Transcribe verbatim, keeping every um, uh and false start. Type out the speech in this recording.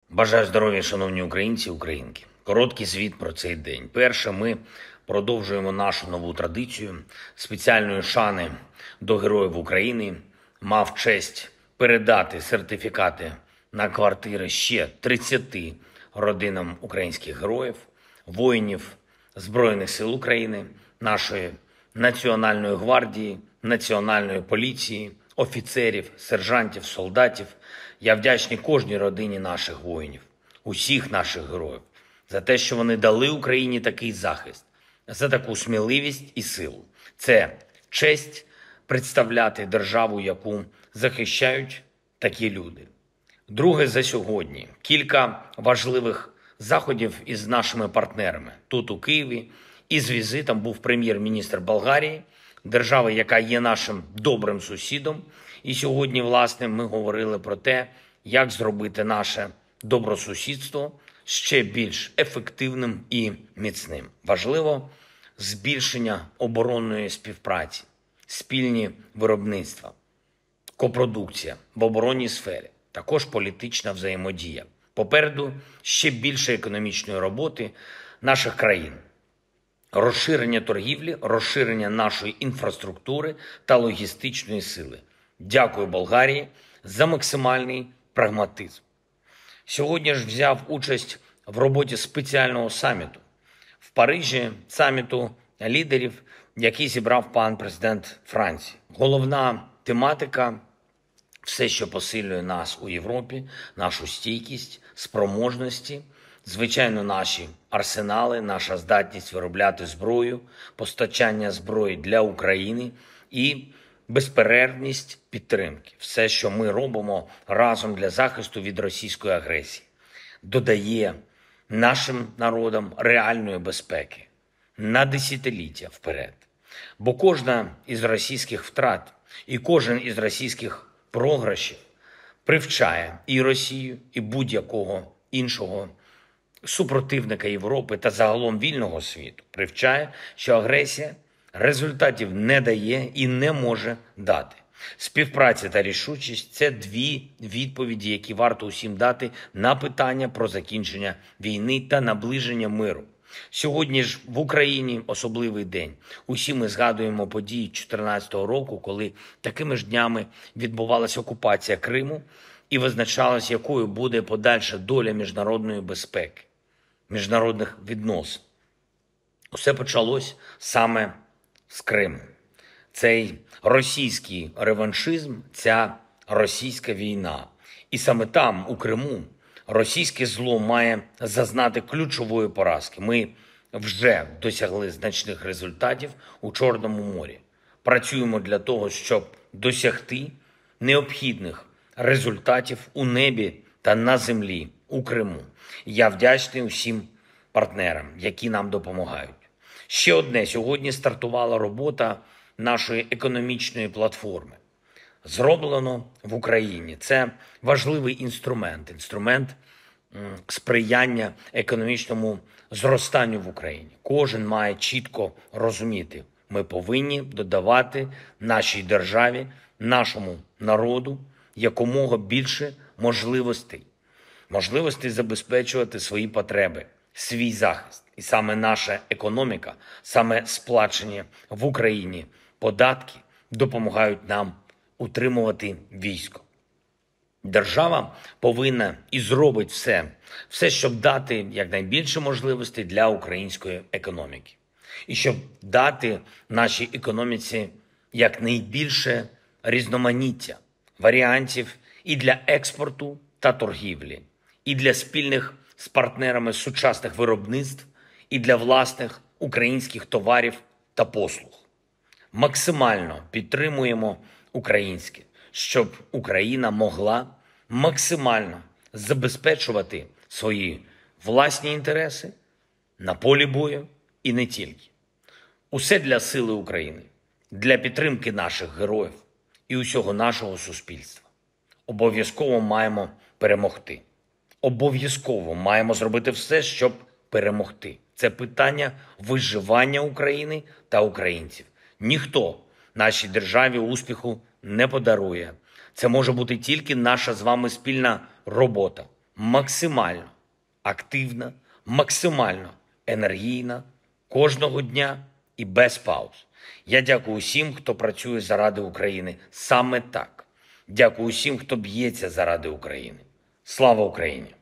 Бажаю здоров'я, шановні українці і українки. Короткий звіт про цей день. Перше, ми продовжуємо нашу нову традицію спеціальної шани до Героїв України. Мав честь передати сертифікати на квартири ще тридцяти родинам українських героїв, воїнів Збройних сил України, нашої Національної гвардії, Національної поліції, офіцерів, сержантів, солдатів. Я вдячний кожній родині наших воїнів, усіх наших героїв, за те, що вони дали Україні такий захист, за таку сміливість і силу. Це честь представляти державу, яку захищають такі люди. Друге, за сьогодні. Кілька важливих заходів із нашими партнерами. Тут, у Києві, із візитом був прем'єр-міністр Болгарії, держави, яка є нашим добрим сусідом. І сьогодні, власне, ми говорили про те, як зробити наше добросусідство ще більш ефективним і міцним. Важливо збільшення оборонної співпраці, спільні виробництва, копродукція в оборонній сфері, також політична взаємодія. Попереду ще більше економічної роботи наших країн. Розширення торгівлі, розширення нашої інфраструктури та логістичної сили. Дякую Болгарії за максимальний прагматизм. Сьогодні ж взяв участь в роботі спеціального саміту в Парижі, саміту лідерів, який зібрав пан президент Франції. Головна тематика – все, що посилює нас у Європі, нашу стійкість, спроможності, звичайно, наші арсенали, наша здатність виробляти зброю, постачання зброї для України і безперервність підтримки. Все, що ми робимо разом для захисту від російської агресії, додає нашим народам реальної безпеки на десятиліття вперед. Бо кожна із російських втрат і кожен із російських програшів привчає і Росію, і будь-якого іншого супротивника Європи та загалом вільного світу. Привчає, що агресія результатів не дає і не може дати. Співпраця та рішучість – це дві відповіді, які варто усім дати на питання про закінчення війни та наближення миру. Сьогодні ж в Україні особливий день. Усі ми згадуємо події чотирнадцятого року, коли такими ж днями відбувалася окупація Криму і визначалось, якою буде подальша доля міжнародної безпеки, міжнародних відносин. Усе почалось саме з Криму. Цей російський реваншизм, ця російська війна. І саме там, у Криму, російське зло має зазнати ключової поразки. Ми вже досягли значних результатів у Чорному морі. Працюємо для того, щоб досягти необхідних результатів у небі та на землі у Криму. Я вдячний усім партнерам, які нам допомагають. Ще одне. Сьогодні стартувала робота нашої економічної платформи. Зроблено в Україні. Це важливий інструмент. Інструмент сприяння економічному зростанню в Україні. Кожен має чітко розуміти, ми повинні додавати нашій державі, нашому народу якомога більше можливостей. Можливостей забезпечувати свої потреби, свій захист. І саме наша економіка, саме сплачені в Україні податки допомагають нам утримувати військо. Держава повинна і зробить все, все, щоб дати якнайбільше можливостей для української економіки. І щоб дати нашій економіці якнайбільше різноманіття, варіантів і для експорту та торгівлі, і для спільних з партнерами сучасних виробництв, і для власних українських товарів та послуг. Максимально підтримуємо українське, щоб Україна могла максимально забезпечувати свої власні інтереси на полі бою і не тільки. Усе для сили України, для підтримки наших героїв і усього нашого суспільства. Обов'язково маємо перемогти. Обов'язково маємо зробити все, щоб перемогти. Це питання виживання України та українців. Ніхто нашій державі успіху не подарує. Це може бути тільки наша з вами спільна робота. максимально активна, максимально енергійна кожного дня і без пауз. Я дякую усім, хто працює заради України саме так. Дякую усім, хто б'ється заради України. Слава Україні!